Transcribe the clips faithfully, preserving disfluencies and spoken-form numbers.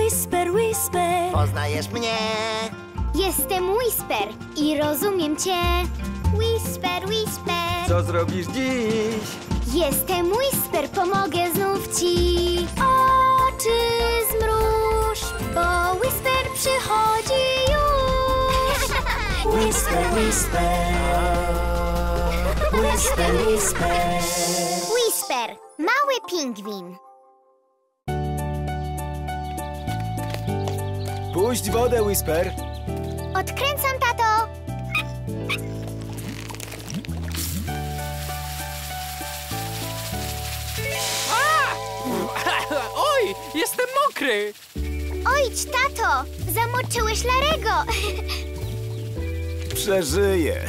Whisper, whisper. Poznajesz mnie? Jestem Whisper i rozumiem cię. Whisper, whisper. Co zrobisz dziś? Jestem Whisper, pomogę znów ci. Oczy zmruż, bo Whisper przychodzi już. Whisper, whisper. Whisper, whisper. Whisper, mały pingwin. Puść wodę, Whisper. Odkręcam, tato. Oj, jestem mokry! Ojdź, tato, zamoczyłeś Larego. Przeżyję.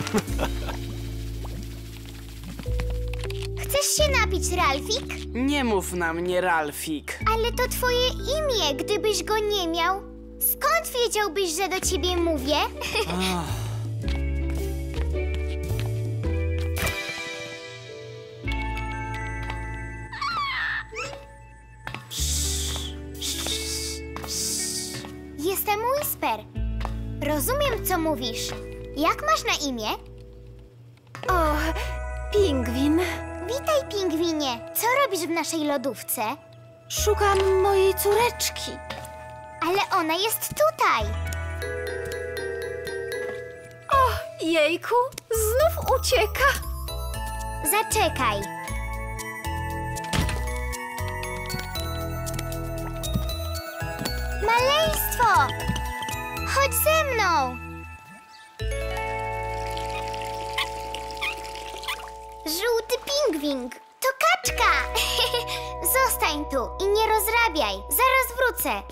Chcesz się napić, Ralfik? Nie mów na mnie, Ralfik. Ale to twoje imię, gdybyś go nie miał. Skąd wiedziałbyś, że do ciebie mówię? Jestem Whisper. Rozumiem, co mówisz. Jak masz na imię? O, pingwin. Witaj, pingwinie. Co robisz w naszej lodówce? Szukam mojej córeczki. Ale ona jest tutaj. O, jejku, znów ucieka. Zaczekaj. Maleństwo! Chodź ze mną! Żółty pingwin! To kaczka! Zostań tu i nie rozrabiaj. Zaraz wrócę.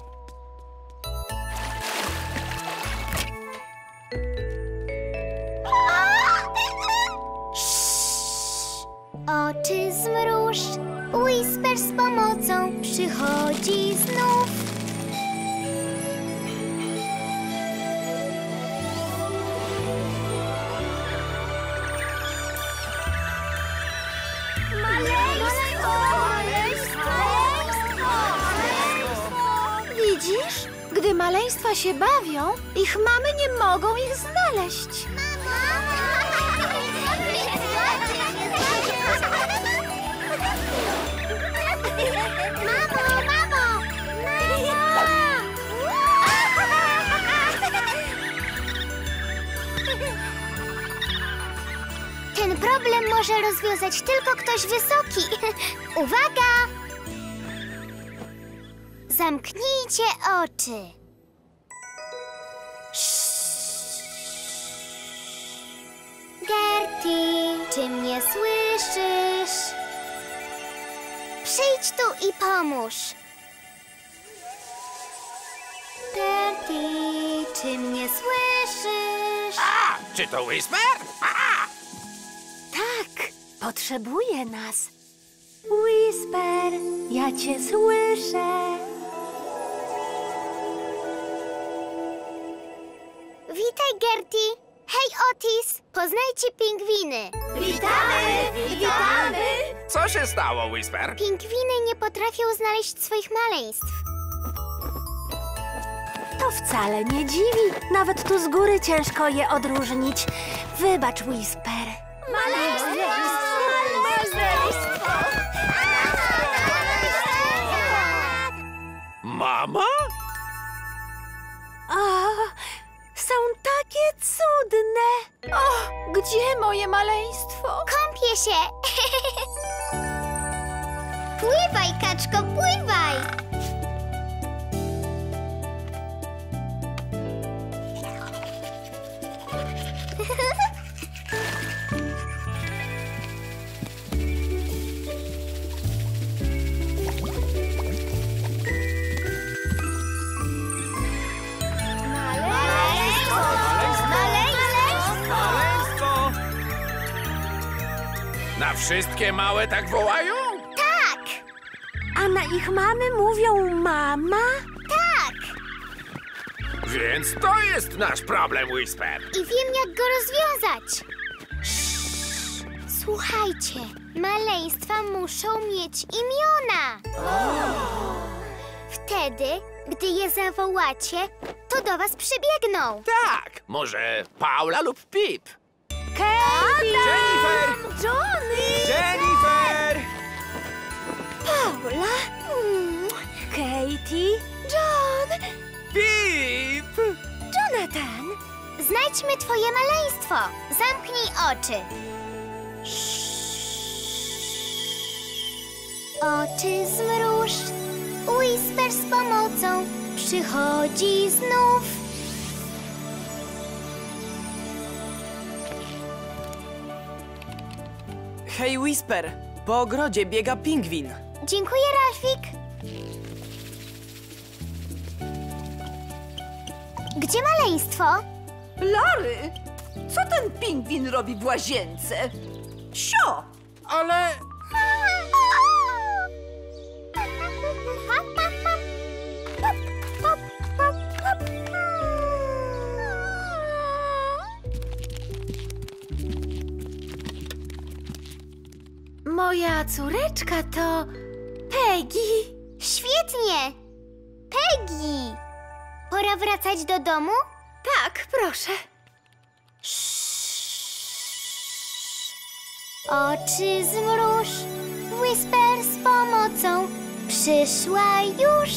Oczy zmruż, Whisper z pomocą przychodzi znów. Maleństwo! Widzisz? Gdy maleństwa się bawią, ich mamy nie mogą ich znaleźć. Mamo, mamo! Ten problem może rozwiązać tylko ktoś wysoki. Uwaga! Zamknijcie oczy. Gertie, czy mnie słyszysz? Przyjdź tu i pomóż. Gertie, czy mnie słyszysz? A, czy to Whisper? A! Tak, potrzebuje nas. Whisper, ja cię słyszę. Witaj, Gertie. Hej, Otis. Poznajcie pingwiny. Witamy, witamy. Co się stało, Whisper? Pingwiny nie potrafią znaleźć swoich maleństw. To wcale nie dziwi. Nawet tu z góry ciężko je odróżnić. Wybacz, Whisper. Maleństwo! Mama? O, są takie cudne. O, gdzie moje maleństwo? Kąpię się. Pływaj, kaczko, pływaj. Na wszystkie małe tak wołają? Tak, A na ich mamy mówią mama? tak. Więc to jest nasz problem, Whisper. I wiem, jak go rozwiązać. Słuchajcie, maleństwa muszą mieć imiona. Wtedy Gdy je zawołacie, to do was przybiegną. Tak, może Paula lub Pip. Katie! Jennifer! Johnny! Jennifer! Paula! Mm. Katie! John! Pip! Jonathan! Znajdźmy twoje maleństwo. Zamknij oczy. Oczy zmruż. Whisper z pomocą przychodzi znów. Hej, Whisper! Po ogrodzie biega pingwin. Dziękuję, Ralfik. Gdzie maleństwo? Lary, co ten pingwin robi w łazience? Sio! Ale... Moja córeczka to Peggy. Świetnie! Peggy! Pora wracać do domu? Tak, proszę. Oczy zmruż, Whisper z pomocą przyszła już.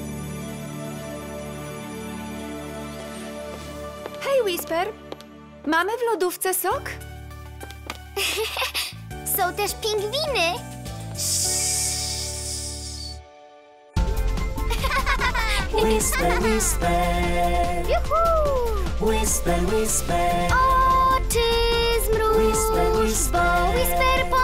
Hej, Whisper. Mamy w lodówce sok? Są też pingwiny. Whisper, whisper, Juhu! whisper, whisper, Oczy zmruż, Whisper, whisper. bo Whisper